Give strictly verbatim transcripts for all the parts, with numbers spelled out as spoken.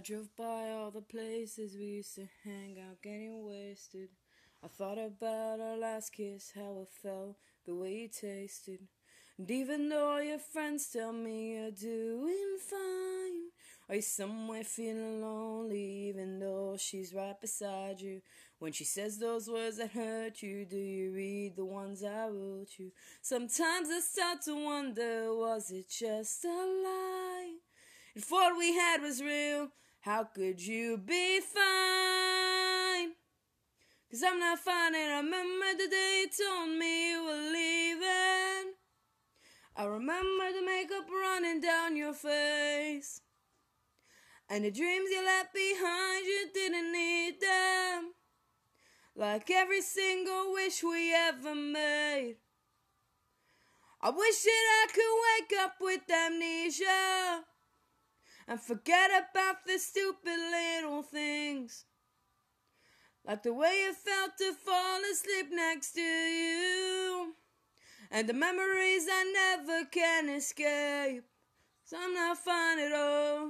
drove by all the places we used to hang out, getting wasted. I thought about our last kiss, how it felt, the way you tasted. And even though all your friends tell me you're doing fine, are you somewhere feeling lonely even though she's right beside you? When she says those words that hurt you, do you read the ones I wrote you? Sometimes I start to wonder, was it just a lie? If what we had was real, how could you be fine? Cause I'm not fine, and I remember the day you told me you were leaving. I remember the makeup running down your face, and the dreams you left behind, you didn't need them. Like every single wish we ever made. I wish that I could wake up with amnesia and forget about the stupid little things. Like the way it felt to fall asleep next to you, and the memories I never can escape. So I'm not fine at all.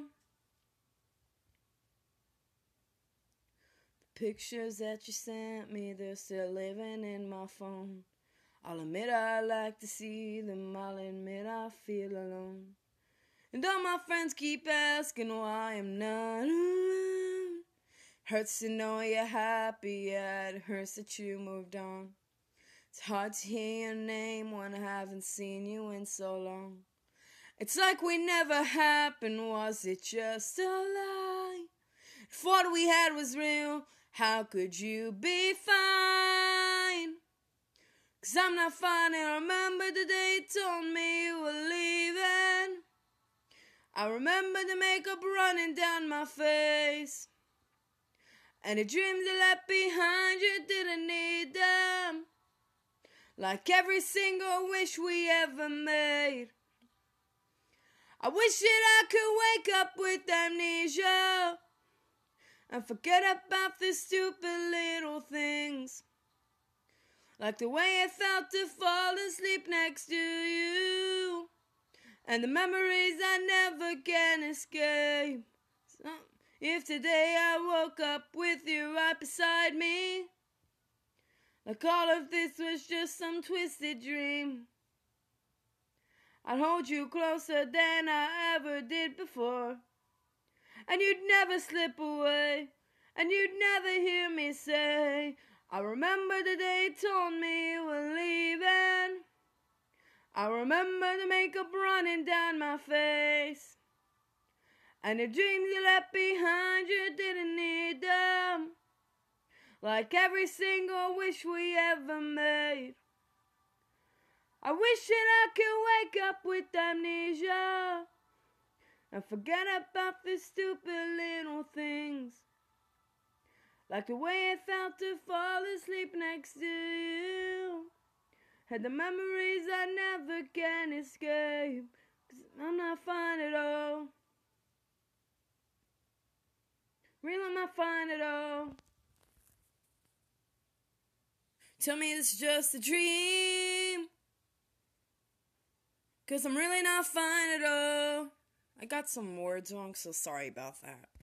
The pictures that you sent me, they're still living in my phone. I'll admit I like to see them, I'll admit I feel alone. And all my friends keep asking why I'm not around. Hurts to know you're happy, yeah, it hurts that you moved on. It's hard to hear your name when I haven't seen you in so long. It's like we never happened, was it just a lie? If what we had was real, how could you be fine? Cause I'm not fine, and I remember the day you told me you were leaving. I remember the makeup running down my face, and the dreams you left behind, you didn't need them. Like every single wish we ever made. I wish that I could wake up with amnesia and forget about the stupid little things. Like the way it felt to fall asleep next to you, and the memories I never can escape. So if today I woke up with you right beside me, like all of this was just some twisted dream, I'd hold you closer than I ever did before, and you'd never slip away, and you'd never hear me say, I remember the day you told me you were leaving. I remember the makeup running down my face, and the dreams you left behind, you didn't need them. Like every single wish we ever made. I wish that I could wake up with amnesia and forget about the stupid little things. Like the way it felt to fall asleep next to you, and the memories I never can escape. Cause I'm not fine at all. Really, I'm not fine at all. Tell me it's just a dream, cause I'm really not fine at all. I got some words wrong, so sorry about that.